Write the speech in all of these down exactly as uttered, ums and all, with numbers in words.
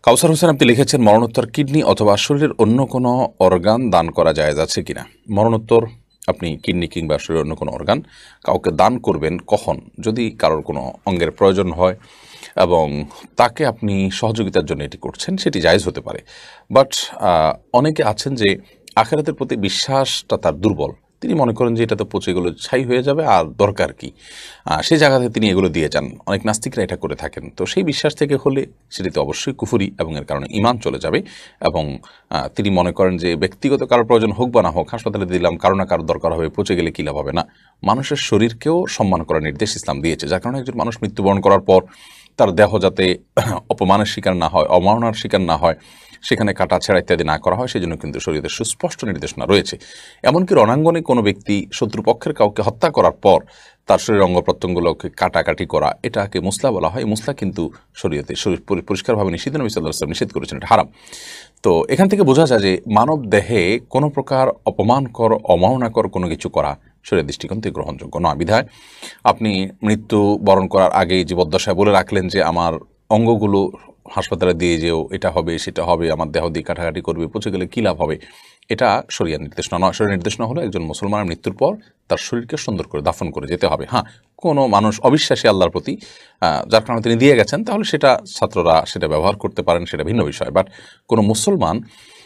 কাউসার হোসেন আপনি লিখেছেন, মরণোত্তর কিডনি অথবা শরীরের অন্য কোনো অর্গান দান করা জায়েজ আছে কিনা। মরণোত্তর আপনি কিডনি কিংবা শরীরের অন্য কোনো অর্গান কাউকে দান করবেন কখন? যদি কারোর কোনো অঙ্গের প্রয়োজন হয় এবং তাকে আপনি সহযোগিতার জন্য এটি করছেন, সেটি জায়েজ হতে পারে। বাট অনেকে আছেন যে আখিরাতের প্রতি বিশ্বাসটা তার দুর্বল, তিনি মনে করেন যে এটা তো পচে এগুলো ছাই হয়ে যাবে আর দরকার কি, সেই জায়গাতে তিনি এগুলো দিয়ে যান। অনেক নাস্তিকরা এটা করে থাকেন। তো সেই বিশ্বাস থেকে হলে সেটি তো অবশ্যই কুফরি এবং এর কারণে ঈমান চলে যাবে। এবং তিনি মনে করেন যে ব্যক্তিগত কারো প্রয়োজন হোক বা না হোক, হাসপাতালে দিলাম, কারো না কারো দরকার হবে, পচে গেলে কী লাভ হবে না। মানুষের শরীরকেও সম্মান করার নির্দেশ ইসলাম দিয়েছে, যার কারণে একজন মানুষ মৃত্যুবরণ করার পর তার দেহ যাতে অপমানের শিকার না হয়, অবমাননার শিকার না হয়, সেখানে কাটা ছেঁড়া ইত্যাদি না করা হয়, সেই জন্য কিন্তু শরীয়তের সুস্পষ্ট নির্দেশনা রয়েছে। এমনকি রণাঙ্গনে কোনো ব্যক্তি শত্রুপক্ষের কাউকে হত্যা করার পর তার শরীরের অঙ্গ প্রত্যঙ্গগুলোকে কাটাকাটি করা, এটাকে মুসলা বলা হয়। মুসলা কিন্তু শরীয়তে শরীর পরিষ্কারভাবে নিষিদ্ধ, নবী সাল্লাল্লাহু আলাইহি ওয়াসাল্লাম নিষেধ করেছেন, এটা হারাম। তো এখান থেকে বোঝা যায় যে মানব দেহে কোনো প্রকার অপমানকর অমাননাকর কোনো কিছু করা শরীরের দৃষ্টিকোণ থেকে গ্রহণযোগ্য নয়। বিধায় আপনি মৃত্যু বরণ করার আগেই জীবদ্দশায় বলে রাখলেন যে আমার অঙ্গগুলো হাসপাতালে দিয়ে যেও, এটা হবে সেটা হবে, আমার দেহ দিয়ে কাটাকাটি করবে, পচে গেলে কী লাভ হবে, এটা শরিয়ার নির্দেশনা নয়। শরীর নির্দেশনা হলো একজন মুসলমানের মৃত্যুর পর তার শরীরকে সুন্দর করে দাফন করে যেতে হবে। হ্যাঁ, কোনো মানুষ অবিশ্বাসী আল্লাহর প্রতি, যার কারণে তিনি দিয়ে গেছেন, তাহলে সেটা ছাত্ররা সেটা ব্যবহার করতে পারেন, সেটা ভিন্ন বিষয়। বাট কোনো মুসলমান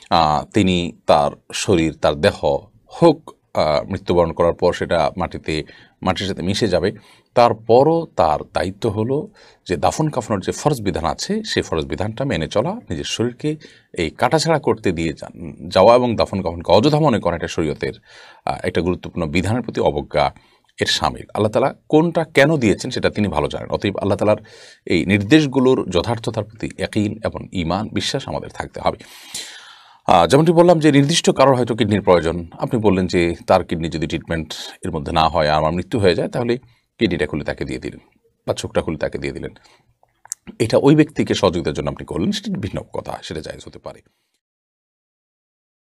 তিনি তার শরীর, তার দেহ হোক মৃত্যুবরণ করার পর সেটা মাটিতে মাটির সাথে মিশে যাবে, তারপরও তার দায়িত্ব হলো যে দাফন কাফনের যে ফরজ বিধান আছে সেই ফরজ বিধানটা মেনে চলা, নিজের শরীরকে এই কাটাছাড়া করতে দিয়ে যাওয়া এবং দাফন কাফনকে অযথা মনে করা, এটা শরীয়তের একটা গুরুত্বপূর্ণ বিধানের প্রতি অবজ্ঞা এর শামিল। আল্লাহ তাআলা কোনটা কেন দিয়েছেন সেটা তিনি ভালো জানেন। অতএব আল্লাহ তাআলার এই নির্দেশগুলোর যথার্থতার প্রতি ইয়াকিন এবং ঈমান বিশ্বাস আমাদের থাকতে হবে। যেমনটি বললাম যে নির্দিষ্ট কারোর হয়তো কিডনির প্রয়োজন, আপনি বললেন যে তার কিডনি যদি ট্রিটমেন্ট এর মধ্যে না হয় আর আমার মৃত্যু হয়ে যায়, তাহলে কিডনিটা খুলে তাকে দিয়ে দিলেন বা চোখটা খুলে তাকে দিয়ে দিলেন। এটা ওই ব্যক্তিকে সহযোগিতার জন্য আপনি করলেন, সেটা ভিন্ন কথা, সেটা জায়েজ হতে পারে।